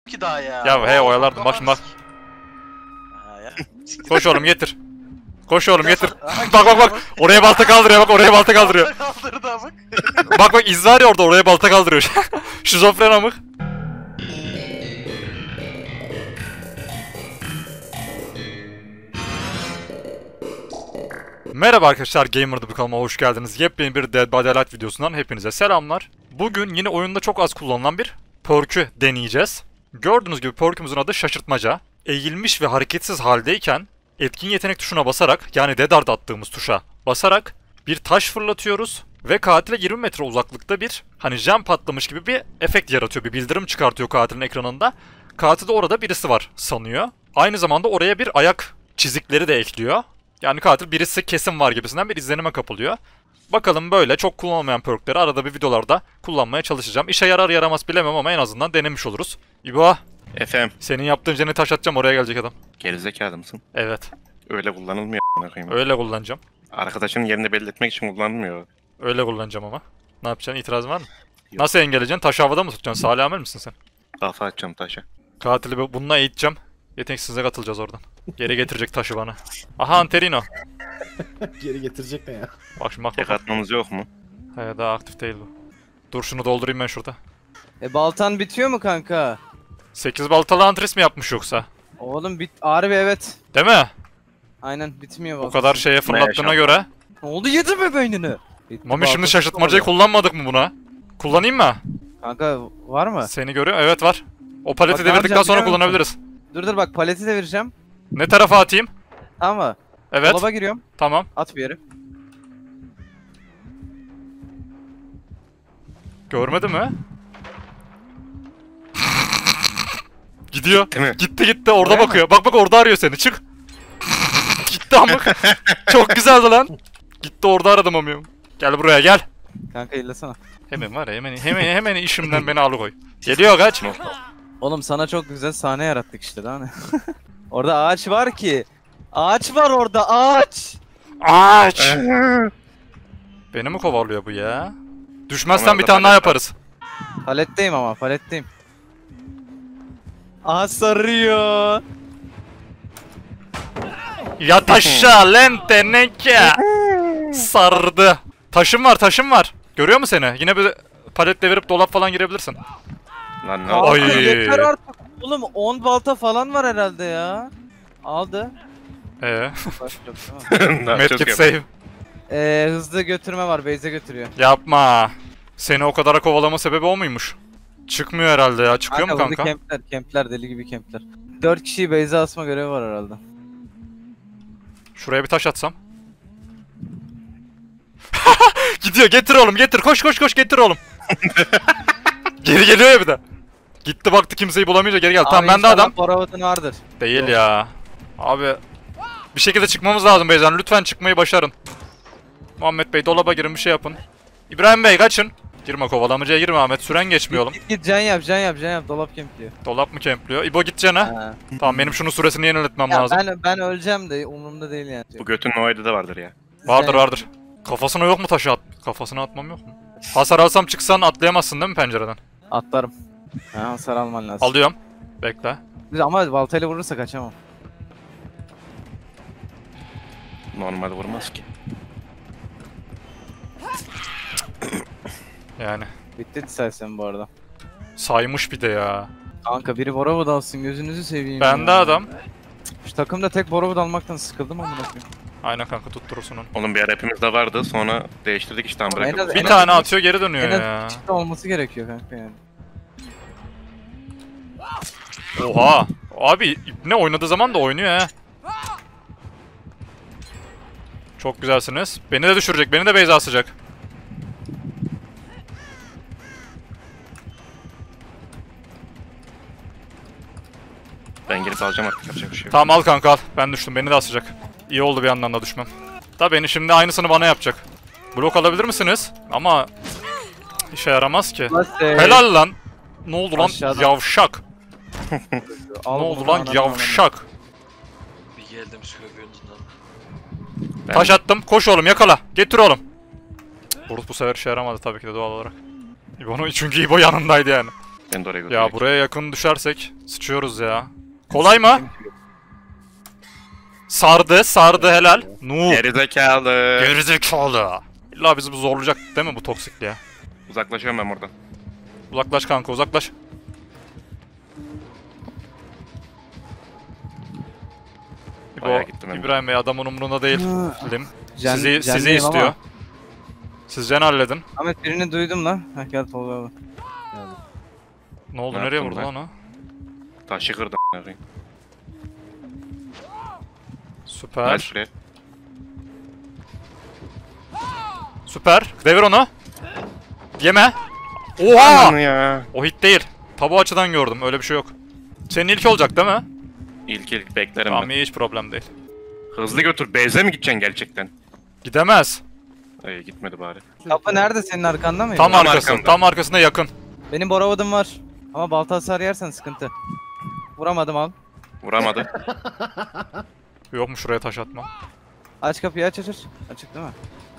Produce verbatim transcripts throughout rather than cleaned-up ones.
ki daha ya. Ya he oyalardım bak şimdi bak. Koş oğlum getir. Koş oğlum getir. Bak bak bak. Oraya balta kaldırıyor bak oraya balta kaldırıyor. Kaldırdı amık. Bak bak iz var ya orada oraya balta kaldırıyor. Şizofren amık. Merhaba arkadaşlar, Gamer'da bu kanalıma hoş geldiniz. Yepyeni bir Dead by Daylight videosundan hepinize selamlar. Bugün yine oyunda çok az kullanılan bir perk'ü deneyeceğiz. Gördüğünüz gibi perk'ümüzün adı şaşırtmaca. Eğilmiş ve hareketsiz haldeyken etkin yetenek tuşuna basarak, yani dead hard attığımız tuşa basarak bir taş fırlatıyoruz ve katile yirmi metre uzaklıkta bir hani jam patlamış gibi bir efekt yaratıyor. Bir bildirim çıkartıyor katilin ekranında. Katilde orada birisi var sanıyor. Aynı zamanda oraya bir ayak çizikleri de ekliyor. Yani katil birisi kesin var gibisinden bir izlenime kapılıyor. Bakalım, böyle çok kullanılmayan perkleri arada bir videolarda kullanmaya çalışacağım. İşe yarar yaramaz bilemem ama en azından denemiş oluruz. İbo. Efendim. Senin yaptığın jeni taş atacağım, oraya gelecek adam. Gerizekalı mısın? Evet. Öyle kullanılmıyor a**ına. Öyle kullanacağım. Arkadaşının yerini belli etmek için kullanılmıyor. Öyle kullanacağım ama. Ne yapacaksın? İtirazın var mı? Yok. Nasıl engelleyeceksin? Taşı havada mı tutacaksın? Salih amel misin sen? Kafa atacağım taşa. Katili bununla eğiteceğim. Yeteneksizliğe katılacağız oradan. Geri getirecek taşı bana. Aha Anterino. Geri getirecek ne ya? Bak şimdi bak Tek bak. atmamız yok mu? He, daha aktif değil bu. Dur şunu doldurayım ben şurada. E baltan bitiyor mu kanka? sekiz baltalı antres mi yapmış yoksa? Oğlum bit harbi evet. Değil mi? Aynen bitmiyor O baltan. kadar şeye fırlattığına yaşam. göre. Ne oldu, yedi mi beynini? Bitti, Mami şimdi baltası şaşırtmacayı oldu. kullanmadık mı buna? Kullanayım mı? Kanka var mı? Seni görüyor. Evet var. O paleti Bak, ne devirdikten yapacağım sonra biliyor musun? kullanabiliriz. Dur dur bak, paleti de vereceğim. Ne tarafa atayım? Tamam mı? Evet. Dolaba giriyorum. Tamam. At bir yere. Görmedi mi? Gidiyor. Gitti mi? Gitti gitti. Orada Oraya bakıyor. Bak bak orada arıyor seni. Çık. Gitti amık. Çok güzeldi lan. Gitti orada aradım amıyorum. Gel buraya gel. Kanka illasana. Hemen var ya hemen hemen hemen işimden beni alıkoy. Geliyor kaç. Oğlum sana çok güzel sahne yarattık işte daha ne? Orada ağaç var ki. Ağaç var orada, ağaç. Aç. Beni mi kovalıyor bu ya? Düşmezsen Ama bir orada tane daha palet var. yaparız. Paletteyim ama paletteyim. Aha sarıyor. Ya taşa lente neke. Sardı. Taşım var taşım var. Görüyor mu seni? Yine bir paletle verip dolap falan girebilirsin. Lan ne Kanka oldu? Ay. yeter artık. Oğlum on balta falan var herhalde ya. Aldı. Ee, Başka yok değil mi? Ne yapacağız medkit ki? save. Ee, hızlı götürme var, base'e götürüyor. Yapma. Seni o kadara kovalama sebebi o muymuş? Çıkmıyor herhalde ya. Çıkıyor mu burada kanka? Kempler, kempler, deli gibi kempler. dört kişiyi base'e asma görevi var herhalde. Şuraya bir taş atsam. Gidiyor, getir oğlum getir. Koş koş koş getir oğlum. Geri geliyor ya bir de. Gitti baktı kimseyi bulamayınca geri geldi. Tamam bende adam. Paravatın vardır. Değil Yok. ya. Abi bir şekilde çıkmamız lazım Beyzan. Lütfen çıkmayı başarın. Muhammed Bey dolaba girin, bir şey yapın. İbrahim Bey kaçın. Girme, kovalamacaya girme Ahmet. Süren geçmiyor oğlum. Git git can yap, can yap, can yap. Dolap kempliyor. Dolap mı kempliyor? İbo gideceksin ha. Ha. Tamam, benim şunun süresini yeniletmem Ya lazım. ben ben öleceğim de umurumda değil yani. Bu götün noyda da vardır ya. Vardır Can- vardır. Kafasına yok mu taşı at? Kafasına atmam yok mu? Hasar alsam çıksan atlayamazsın değil mi pencereden? Atlarım. Ha, hasar alman lazım. Alıyorum. Bekle. Biz ama baltayla vurursa kaçamam. Normal vurmaz ki. Yani. Bitti istersen bu arada. Saymış bir de ya. Kanka biri Borovud alsın, gözünüzü seveyim. Bende ya. adam. Şu takımda tek Borovud almaktan sıkıldım ama bırakayım. Aynen kanka, tutturursun onu. Onun bir ara hepimizde vardı, sonra değiştirdik işte Ama en bırakıp. az- Bir en az- tane atıyor geri dönüyor En ya. az çift olması gerekiyor kanka yani. Oha. Abi ne oynadığı zaman da oynuyor ha. Çok güzelsiniz. Beni de düşürecek. Beni de Beyza asacak. Ben gelip alacağım artık, yapacak bir şey yok. Tamam al kanka al. Ben düştüm. Beni de asacak. İyi oldu bir yandan da düşmem. Da beni şimdi aynısını bana yapacak. Blok alabilir misiniz? Ama işe yaramaz ki. Nasıl? Helal lan. Ne oldu lan? Aşağıdan. Yavşak. Al Ne oldu bunu, lan? ananı, Yavşak. Bir geldim şu gökyüzünden. Ben- Taş attım. Koş oğlum yakala. Getir oğlum. Cık, bu sefer işe yaramadı tabii ki de doğal olarak. İbo'nun çünkü İbo yanındaydı yani. Ben de oraya götüreyim. Ya buraya yakın düşersek sıçıyoruz ya. Kolay mı? Sardı, sardı helal. Nuh. Gerizekalı. Gerizekalı. İlla bizi bu zorlayacak değil mi bu toksikliğe? Uzaklaşıyorum ben buradan. Uzaklaş kanka, uzaklaş. Bayağı İbo, gittim hem de. İbrahim Bey adamın umurunda değil. Lim. Jen- Sizi, sizi jendeyim istiyor. ama. Siz Jen halledin. Ahmet birini duydum lan. Ha gel Tolga abi. Ne oldu, Ne nereye yaptın vurdu be? lan o? Taşı kırdım. Süper. Nice play. Süper. Devir onu. Yeme. Oha! Ananı ya. O hit değil. Tabu açıdan gördüm. Öyle bir şey yok. Senin ilk olacak değil mi? İlk ilk beklerim Tamam, ben. hiç problem değil. Hızlı götür. Beyze mi gideceksin gerçekten? Gidemez. Ay gitmedi bari. Kapı nerede, senin arkanda mı? Tam, Tam arkası. arkamda. Tam arkasında yakın. Benim boravadım var. Ama balta hasar yersen sıkıntı. Vuramadım al. Vuramadı. Yok mu şuraya taş atma? Aç kapıyı, aç aç aç. Açık değil mi?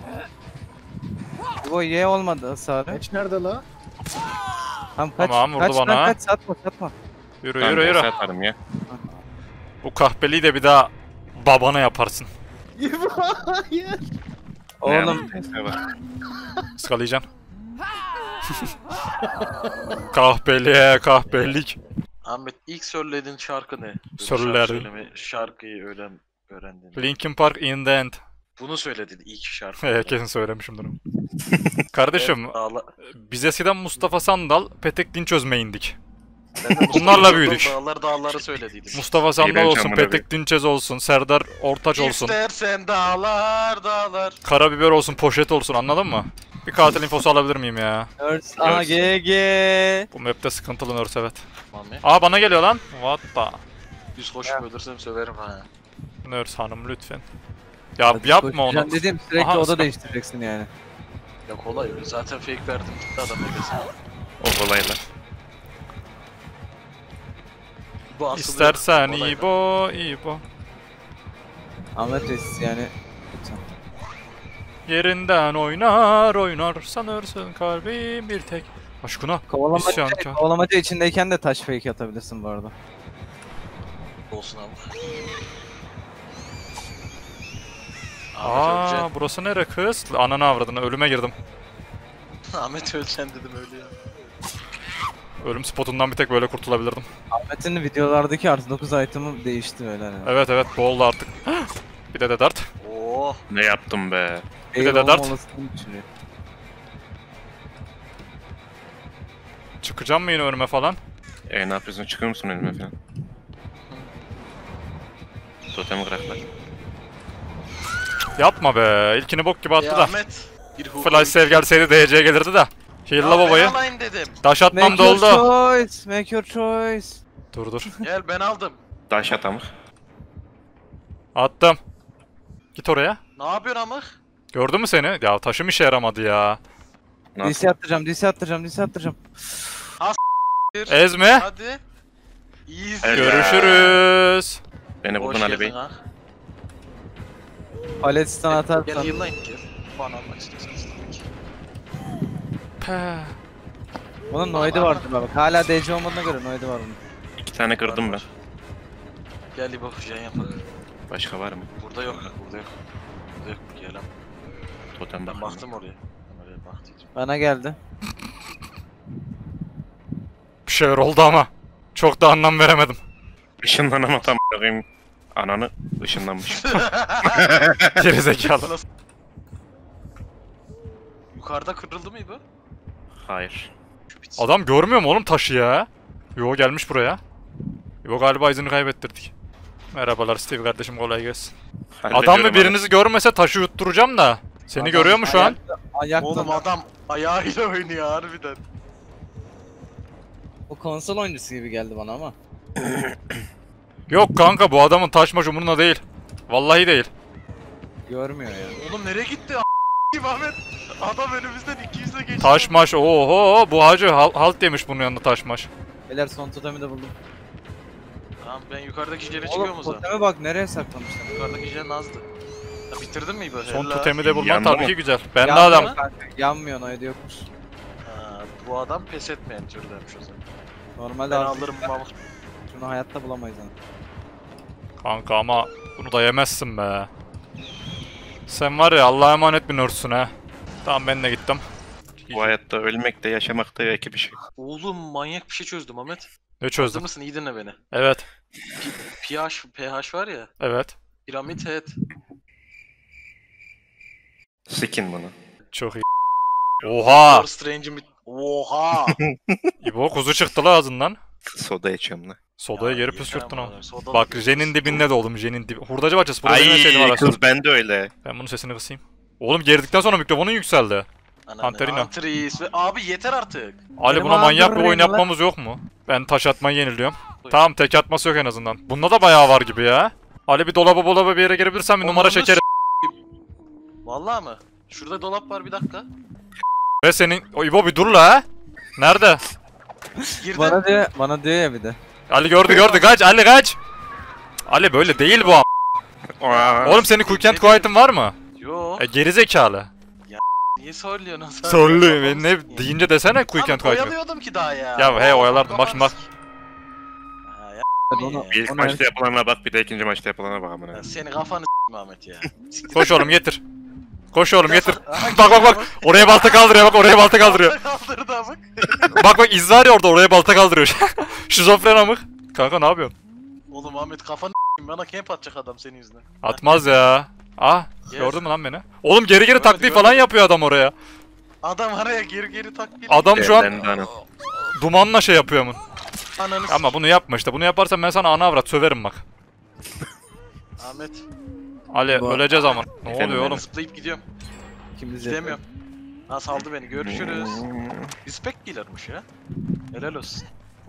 Bu ye olmadı hasarı. Meç nerede la? Tamam kaç. Tamam, vurdu kaç, lan, bana. kaç satma satma. Yürü Ben yürü yürü. beyze atarım ya. Bu kahpeliği de bir daha babana yaparsın. Hayır. Ne Oğlum yapayım? Beyze bak. Iskalayacaksın. Kahpeliğe kahpelik. Ahmet ilk söylediğin şarkı ne? Böyle Söylerim. şarkı söyleme, şarkıyı öğren, öğrendin. Linkin Park in the end. Bunu söyledin ilk şarkı. He, kesin söylemişimdir onu. Kardeşim, Ağla... biz eskiden Mustafa Sandal, Petek Dinçöz main'dik. Ben de Bunlarla Mustafa büyüdük. Dağlar dağları söylediydim. Mustafa Sandal İğrenç olsun, amına Petek Dinçöz olsun, Serdar Ortaç olsun, İstersen dağlar dağlar. Karabiber olsun, poşet olsun, anladın mı? Bir katil infosu alabilir miyim ya? Nurse A G G. Bu map'te sıkıntılı Nurse, evet. Mami. Aa, bana geliyor lan. What the? Düz koşup ölürsem söverim ha. Nurse hanım lütfen. Ya yapma onu. Koşacaksın dedim, sürekli Aha, oda sıkıntı. değiştireceksin yani. Ya kolay. Zaten fake verdim gitti adam edesine. O kolaylar. Bu asılıyor. İstersen Kolay. İbo, İbo. Ahmet Reis yani. Yerinden oynar oynar sanırsın kalbim bir tek. Aşkına. Kovalamaca, İsyankar. kovalamaca içindeyken de taş fake atabilirsin bu arada. Olsun abi. Aa, Ahmet burası nere kız? Ananı avradını, ölüme girdim. öleceksin. Ahmet öleceksin dedim öyle ya. Ölüm spotundan bir tek böyle kurtulabilirdim. Ahmet'in videolardaki artı dokuz item'ı değişti böyle hani. Evet evet, boğuldu artık. Bir de de dart. Oo. Ne yaptım be? Bir de Fail de olma dart. olasılığını düşünüyor. Çıkacağım mı yine önüme falan? E ne yapıyorsun? Çıkıyor musun önüme falan? Totemi kıraklar. Yapma be. İlkini bok gibi attı Ya da. Ahmet. Bir hukuk. Flash save gelseydi D C'ye gelirdi de. Heal'la babayı. Ben alayım dedim. Taş atmam Make your doldu. choice, make your choice. Dur dur. Gel ben aldım. Daş atamık. Attım. Git oraya. Ne yapıyorsun amık? Gördün mü seni? Ya taşım işe yaramadı ya. D Nasıl? C attıracağım, D C attıracağım, D C attıracağım. Bir. Ezme. Hadi. Easy. Evet. Görüşürüz. Beni Hoş buldun Ali Bey. geldin ha. Palet stun Gel atarsan. yıllayın gel. Puan almak istiyorsanız tabii ki. Peh. Bunun noid'i vardı bak. Hala D C olmadığına göre noid'i var bunun. İki tane kırdım ben. Gel İbo jen yapak. Başka var mı? Burada yok. Burada yok. Burada yok. Gel ama. Totem Ben bak. baktım oraya. Ben oraya baktım. Bana geldi. Bir şeyler oldu ama. Çok da anlam veremedim. Işınlanamadan bakayım. Ananı ışınlanmış. Gerizekalı. Yukarıda kırıldı mı İbo? Hayır. Şu bitsin. Adam görmüyor mu oğlum taşı ya? Yo, gelmiş buraya. Yo, galiba izini kaybettirdik. Merhabalar Steve kardeşim, kolay gelsin. Adam Hallediyorum mı birinizi görmese taşı yutturacağım da. Seni Adam görüyor mu şu an? ayakta- Ayakta. Oğlum adam ayağıyla oynuyor harbiden. O konsol oyuncusu gibi geldi bana ama. Yok kanka, bu adamın taş maş umurunda değil. Vallahi değil. Görmüyor ya. Oğlum nereye gitti a**? Ahmet? Adam önümüzden iki yüze geçti. Taş maş oho, bu hacı hal- halt demiş bunun yanında taş maş. Beyler son totemi de buldum. Tamam ben yukarıdaki jene çıkıyorum Oğlum o zaman. toteme bak nereye saklamışlar. Yukarıdaki jen azdı. Ya bitirdin mi İbo? Son Helal. totemi de bulman Yandı tabii mı? ki güzel. Ben de Yanmıyor adam. kanka, yanmıyor noid'i yokmuş. Ha, bu adam pes etmeyen türdenmiş o zaman. Normalde Ben artık alırım Mahmut. şunu hayatta bulamayız yani. Kanka ama bunu da yemezsin be. Sen var ya Allah'a emanet bir nursun ha. Tamam ben de gittim. Bu hayatta ölmek de yaşamak da iki bir şey. Oğlum manyak bir şey çözdüm Ahmet. Ne Hazır çözdüm? mısın? İyi dinle beni. Evet. pH, pH var ya. Evet. Piramit head. Sikin bunu. Çok iyi. Oha! Or Strange'in bir... Oha! İbo kuzu çıktı la ağzından. Soda içiyorum lan. Sodaya Ya, geri yeter püskürttün ama. ama, soda Bak da- Jen'in dibinde de oğlum Jen'in dibi. Hurdacı bahçesi. Burada Jen'in şeyini var Ay aşağıda. kız ben de öyle. Ben bunun sesini kısayım. Oğlum girdikten sonra mikrofonun yükseldi. Ananı, Antarina. Antris ve abi yeter artık. Ali Benim buna manyak bir ağzım oyun lan. yapmamız yok mu? Ben taş atmayı yeniliyorum. Tamam tek atması yok en azından. Bunda da bayağı var gibi ya. Ali bir dolaba dolaba bir yere girebilirsen bir numara Ondan da çekeriz. Vallahi mı? Şurada dolap var bir dakika. Ve senin... O İbo bir dur la. Nerede? Girdi. Bana diyor, bana diyor ya bir de. Ali gördü gördü kaç Ali kaç. Ali böyle değil bu am. Oğlum senin Quick and Quiet'ın var mı? Yo. E geri zekalı. Niye söylüyorsun sen? Söyleyeyim ben Kafamı ne deyince desene Quick and Abi Quiet'ı. oyalıyordum ki daha ya. Ya he Oo, oyalardım bak şimdi bak. Ha, ya, Onu, İlk onu maçta yapılanlara bak bir de ikinci maçta yapılanlara bak amına. ya seni kafanı s**tim Ahmet ya. Koş oğlum getir. Koş oğlum getir. Aha, Bak bak bak. Oraya balta kaldırıyor bak oraya balta kaldırıyor. Kaldırdı amık. Bak bak iz var ya orada oraya balta kaldırıyor. Şizofren amık. Kanka ne yapıyorsun? Oğlum Ahmet kafanı s**tim bana camp atacak adam senin yüzünden. Atmaz ya. Ah Yes. gördün mü lan beni? Oğlum geri geri Görmedim, taktiği falan görmedim. yapıyor adam oraya. Adam araya geri geri tak bir. Adam şu an Ben de anam. dumanla şey yapıyor mu? Ananı Ama bunu yapma işte. Bunu yaparsan ben sana ana avrat söverim bak. s**. Ahmet. Ali Bu- öleceğiz ama. Ne Efendim, oluyor oğlum? Zıplayıp gidiyorum. ikimiz İstemiyorum. Ha saldı beni görüşürüz. Respect dealer'mış ya. Helal olsun.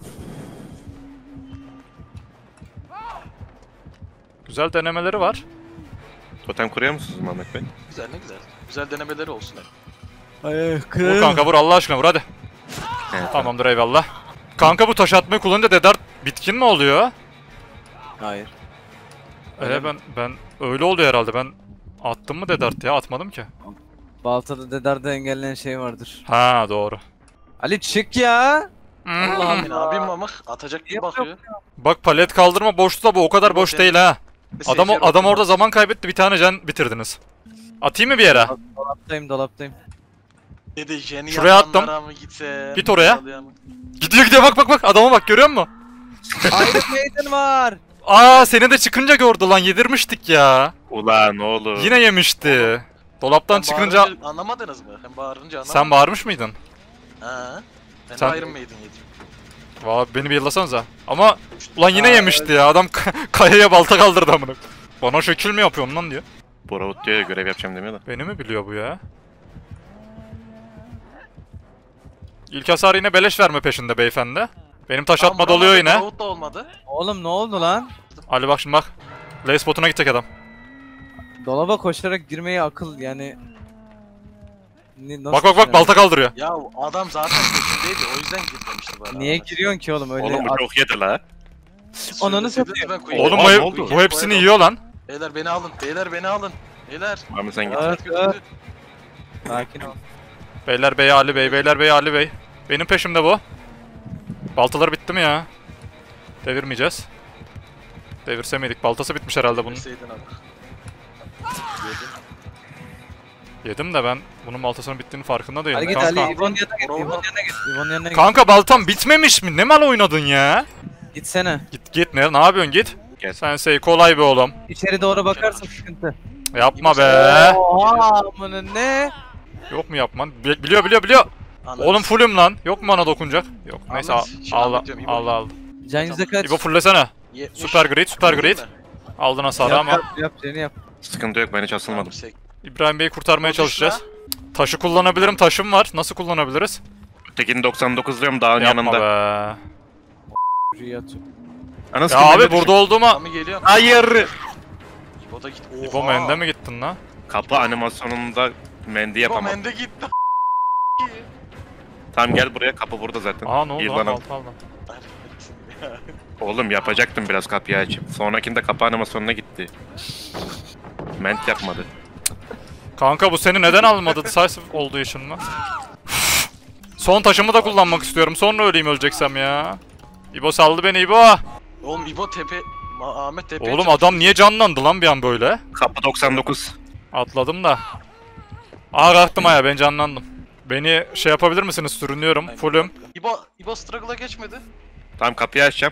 Güzel denemeleri var. Totem kuruyor musunuz Mehmet Bey? Güzel ne güzel. Güzel denemeleri olsun hep. Ay Vur kırık. kanka vur Allah aşkına vur hadi. Evet, Tamamdır eyvallah. Kanka bu taş atmayı kullanınca Dedart bitkin mi oluyor? Hayır. Öyle ben ben öyle oluyor herhalde. Ben attım mı Dedart ya? Atmadım ki. Baltada Dedar'da engelleyen şey vardır. Ha doğru. Ali çık ya. Hmm. Allah Senin abim mamık atacak gibi Yok, bakıyor. Bak palet kaldırma boştu da bu o kadar boş Yok, değil ha. Adam Seyirciye adam bakın. orada zaman kaybetti bir tane can bitirdiniz. Atayım mı bir yere? Dolaptayım dolaptayım. Dedi jeni Şuraya yapanlara attım. mı gitsem? Git oraya. Yalıya mı? Gidiyor gidiyor bak bak bak adama bak görüyor musun? Iron Maiden var. Aa seni de çıkınca gördü lan yedirmiştik ya. Ulan oğlum. Yine yemişti. Dolaptan Sen çıkınca bağırınca anlamadınız mı? Hem bağırınca anlamadınız. sen bağırmış mıydın? Ha. Ben Sen- de Iron Maiden yedim. Valla beni bir yıllasanıza. Ama ulan yine Aa, yemişti ya adam k- kayaya balta kaldırdı amına. Bana şekil mi yapıyorsun lan diyor. Boravut diyor ya görev yapacağım demiyor da. Beni mi biliyor bu ya? İlk hasarı yine beleş verme peşinde beyefendi. Benim taş atma Tam doluyor vuramadı, yine. Davut da olmadı. Oğlum ne oldu lan? Ali bak şimdi bak. Lace botuna gidecek adam. Dolaba koşarak girmeyi akıl yani. Ni- nasıl Bak bak bak düşünüyorsun? balta kaldırıyor. Ya adam zaten peşindeydi o yüzden girmemişti bana. Niye giriyorsun ki oğlum öyle? Oğlum bu at- çok yedi la. Ananı Söyleseydi satayım. ben koyayım. Oğlum Oha, bu, ne hep- oldu? bu hepsini yiyor lan. Beyler beni alın. Beyler beni alın. Beyler. Mami sen git. Evet, Kötü, evet. kötü. Sakin ol. Beyler bey Ali bey, beyler bey Ali bey. Benim peşimde bu. Baltaları bitti mi ya? Devirmeyeceğiz. Devirse miydik? Baltası bitmiş herhalde bunun. Bilseydin abi. Yedim. Yedim de ben bunun baltasının bittiğinin farkında değilim. Ali git Kanka. Ali İvon yanına git. Bravo. İvon yanına git. İvon yanına git. Kanka baltam bitmemiş mi? Ne mal oynadın ya? Gitsene. Git git ne, ne yapıyorsun git? Gel. Sensei kolay be oğlum. İçeri doğru bakarsan sıkıntı. Yapma be. Oha amının ne? Yok mu yapman? Bi- Biliyor biliyor biliyor. Anladın. Oğlum fullüm lan. Yok mu bana dokunacak? Yok. Neyse al Ahmet, şimdi al anlatıyorum, İbo. al al. Can yüzde kaç? İbo fulllesene. yetmiş. Süper grid süper Değil grid. mi? Aldın hasarı Yap, ama. yap yap seni yap. Sıkıntı yok ben hiç asılmadım. Sek- İbrahim Bey'i kurtarmaya Konuşla. çalışacağız. Taşı kullanabilirim. Taşım var. Nasıl kullanabiliriz? Ötekini doksan dokuz diyorum dağın Yapma yanında. be. Şuraya atıyor. Anası Ya abi burada olduğuma... Mami geliyor. Hayır. İbo da git. Oha. İbo mende mi gittin lan? Kapı animasyonunda mendi İbo yapamam. mende gitti. Tamam gel buraya kapı burada zaten. Aa ne oldu lan? İrlan'ım. Balta aldım. Oğlum yapacaktım biraz kapıyı açıp. Sonrakinde kapı animasyonuna gitti. Ment yapmadı. Kanka bu seni neden almadı? Decisive olduğu için mi? Son taşımı da kullanmak istiyorum. Sonra öleyim öleceksem ya. İbo saldı beni İbo. Oğlum İbo tepe... Ma- Ahmet tepeye Oğlum çarptı. adam niye canlandı lan bir an böyle? Kapı doksan dokuz. Atladım da. Aa kalktım aya ben canlandım. Beni şey yapabilir misiniz? Sürünüyorum. Aynen. Fullüm. İbo, İbo struggle'a geçmedi. Tamam kapıyı açacağım.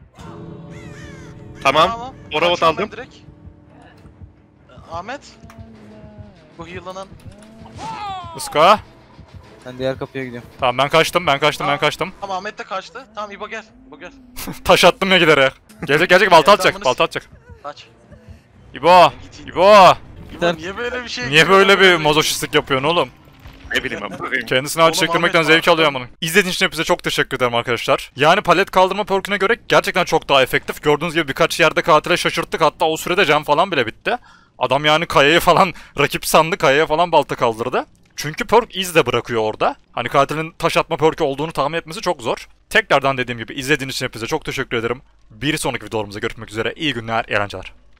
Tamam. O robot Kaçıyorum ben aldım. direkt. Ahmet. Bu heal'lanan. Iska. Ben diğer kapıya gidiyorum. Tamam ben kaçtım ben kaçtım ben kaçtım. Tamam Ahmet de kaçtı. Tamam İbo gel. İbo gel. Taş attım ya giderek. Gelecek gelecek balta atacak balta atacak. Kaç. İbo. Git, git. İbo. İbo niye böyle bir şey? Niye böyle bir mazoşistlik yapıyorsun oğlum? Ne bileyim ben bakayım. Kendisine acı Oğlum, çektirmekten Ahmet, zevk bak- alıyor amına. İzlediğiniz için hepinize çok teşekkür ederim arkadaşlar. Yani palet kaldırma perküne göre gerçekten çok daha efektif. Gördüğünüz gibi birkaç yerde katile şaşırttık. Hatta o sürede can falan bile bitti. Adam yani kayayı falan rakip sandı. Kayaya falan balta kaldırdı. Çünkü perk iz de bırakıyor orada. Hani katilin taş atma perkü olduğunu tahmin etmesi çok zor. Tekrardan dediğim gibi izlediğiniz için hepinize çok teşekkür ederim. Bir sonraki videolarımızda görüşmek üzere. İyi günler, eğlenceler.